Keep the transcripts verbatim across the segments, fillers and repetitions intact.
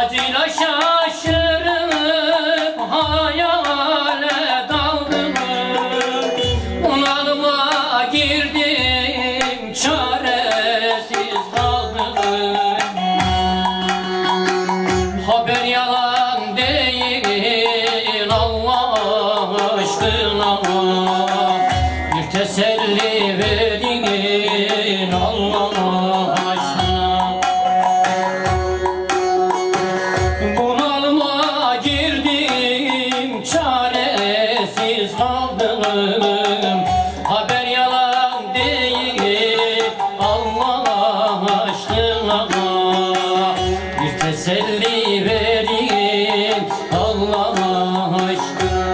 Acıyla şaşırıp hayale daldım, bunalıma girdim, çaresiz kaldım. Haber yalan değil Allah aşkına, bir teselli verin Allah aşkına. Bunalıma girdim, çaresiz kaldım. Haber yalan değil Allah aşkına, bir teselli verin Allah aşkına.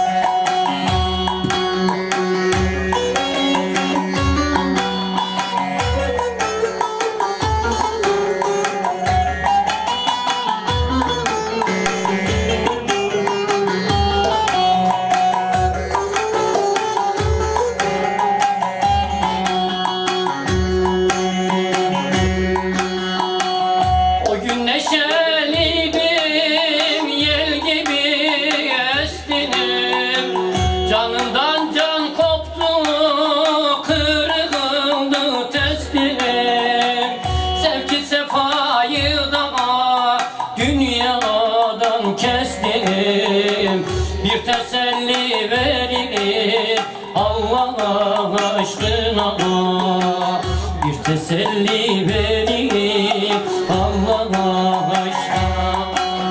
Neşeliydim, yel gibi estinim, canından can koptu, kırıldı teslim. Sevki sefayı da dünyadan kestim, bir teselli verin Allah aşkına, bir teselli verin Allah aşkına.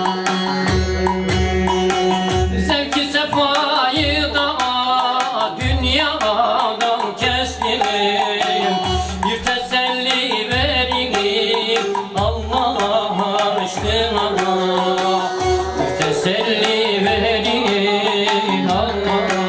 Zevki sefayı da dünyadan kestim, bir teselli verin Allah aşkına, bir teselli verin Allah aşkına.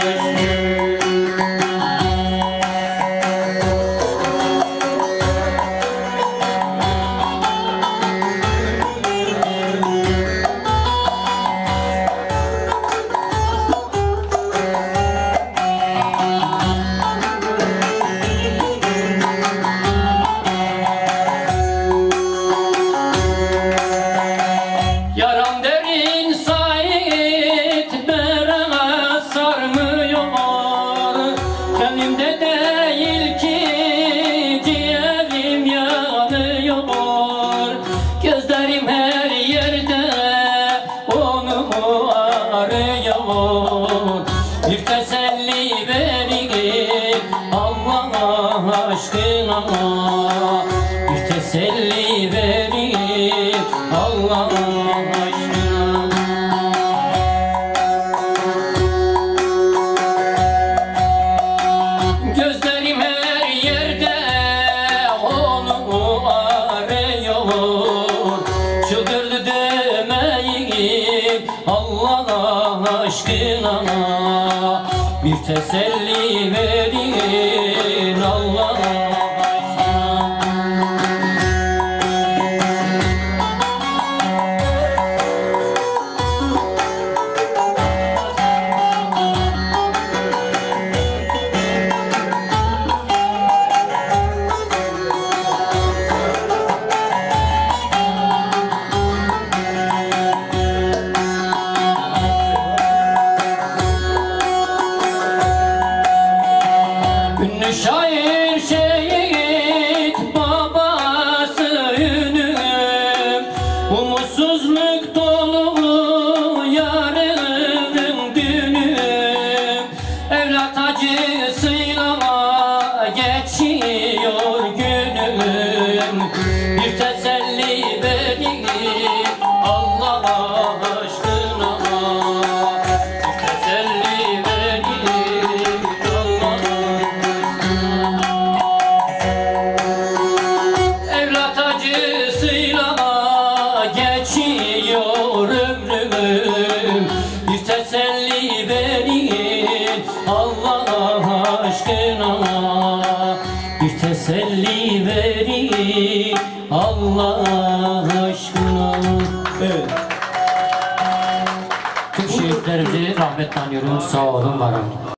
Yaram derin Sait bere sarmıyor, kendimde değil ki ciğerim yanıyor. Gözlerim her yerde onu arıyor, bir teselli verin Allah aşkına, bir teselli verin Allah aşkına. Gözlerim her yerde onu arıyor, çıldırdı demeyin Allah aşkına, bir teselli verin Allah aşkına. Ünlü şair şehit babası ünüm, umutsuzluk dolu yarının dünüm. Evlat acısıyla geçiyor günüm, bir teselli verin Allah aşkına, bir teselli verin Allah aşkına. Evlat acısıyla geçiyor ömrüm, bir teselli verin Allah aşkına, bir teselli verin Allah aşkına. Evet. Tüm şehitlerimizi rahmetle anıyorum. Sağ olun, var olun.